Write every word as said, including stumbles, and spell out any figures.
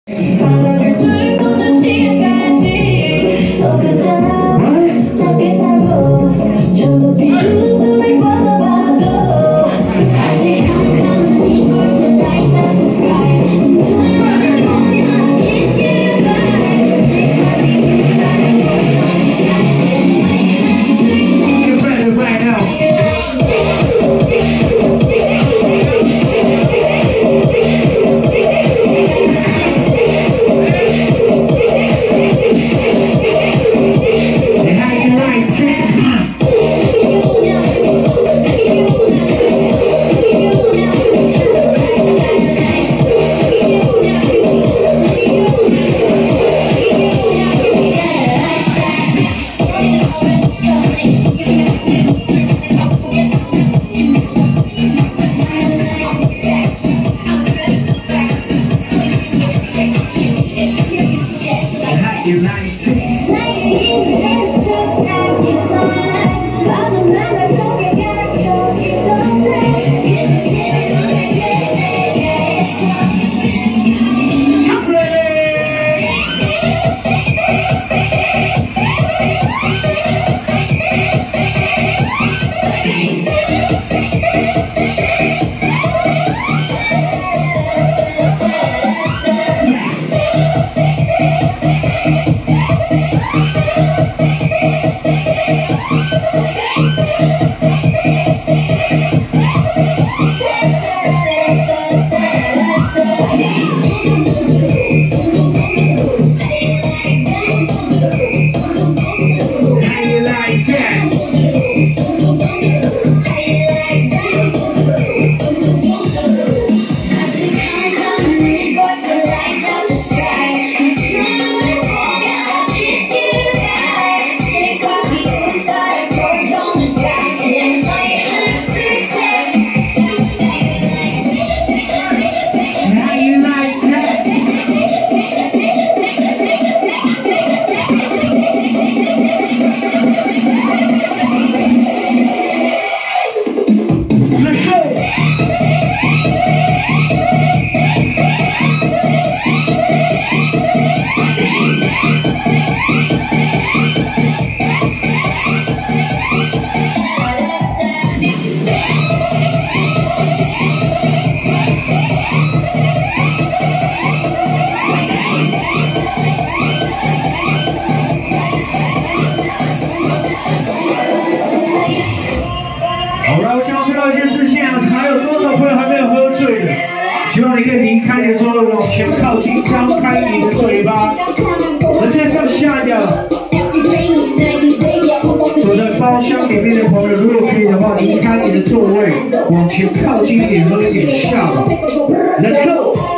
希望你可以离开的时候往前靠近，张开你的嘴巴。我现在上下的，走在包厢里面的朋友，如果可以的话，离开你的座位，往前靠近一点，喝一点下吧。Let's go。